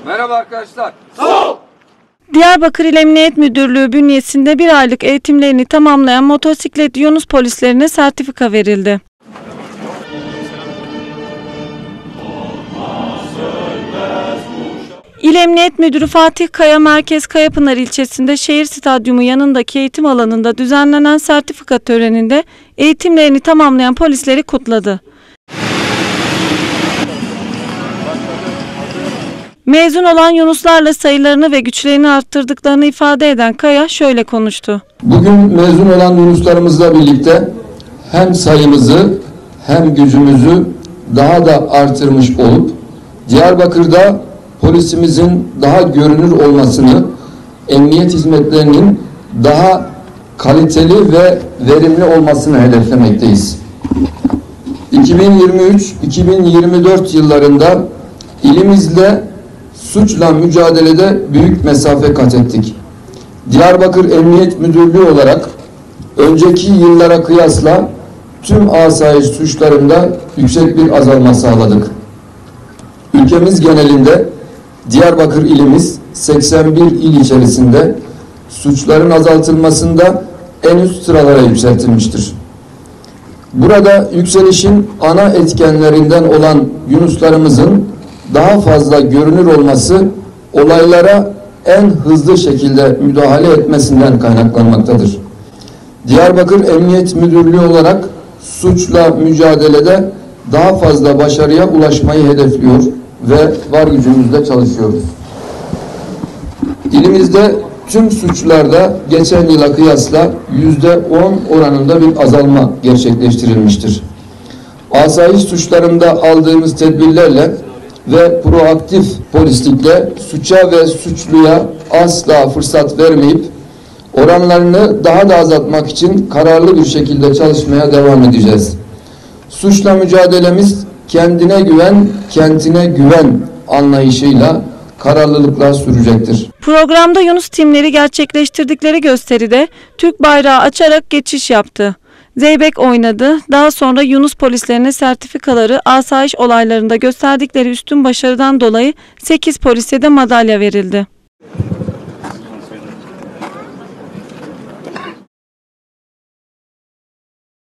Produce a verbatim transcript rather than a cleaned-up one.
Merhaba arkadaşlar. Sağ ol. Diyarbakır İl Emniyet Müdürlüğü bünyesinde bir aylık eğitimlerini tamamlayan motosiklet Yunus polislerine sertifika verildi. İl Emniyet Müdürü Fatih Kaya, Merkez Kayapınar ilçesinde şehir stadyumu yanındaki eğitim alanında düzenlenen sertifika töreninde eğitimlerini tamamlayan polisleri kutladı. Mezun olan Yunuslarla sayılarını ve güçlerini arttırdıklarını ifade eden Kaya şöyle konuştu. Bugün mezun olan Yunuslarımızla birlikte hem sayımızı hem gücümüzü daha da artırmış olup Diyarbakır'da polisimizin daha görünür olmasını, emniyet hizmetlerinin daha kaliteli ve verimli olmasını hedeflemekteyiz. iki bin yirmi üç iki bin yirmi dört yıllarında ilimizle suçla mücadelede büyük mesafe kat ettik. Diyarbakır Emniyet Müdürlüğü olarak önceki yıllara kıyasla tüm asayiş suçlarında yüksek bir azalma sağladık. Ülkemiz genelinde Diyarbakır ilimiz seksen bir il içerisinde suçların azaltılmasında en üst sıralara yükseltilmiştir. Burada yükselişin ana etkenlerinden olan Yunuslarımızın daha fazla görünür olması olaylara en hızlı şekilde müdahale etmesinden kaynaklanmaktadır. Diyarbakır Emniyet Müdürlüğü olarak suçla mücadelede daha fazla başarıya ulaşmayı hedefliyor ve var gücümüzle çalışıyoruz. İlimizde tüm suçlarda geçen yıla kıyasla yüzde on oranında bir azalma gerçekleştirilmiştir. Asayiş suçlarında aldığımız tedbirlerle ve proaktif polislikle suça ve suçluya asla fırsat vermeyip oranlarını daha da azaltmak için kararlı bir şekilde çalışmaya devam edeceğiz. Suçla mücadelemiz kendine güven, kentine güven anlayışıyla kararlılıkla sürecektir. Programda Yunus timleri gerçekleştirdikleri gösteride Türk bayrağı açarak geçiş yaptı. Zeybek oynadı. Daha sonra Yunus polislerine sertifikaları, asayiş olaylarında gösterdikleri üstün başarıdan dolayı sekiz polise de madalya verildi.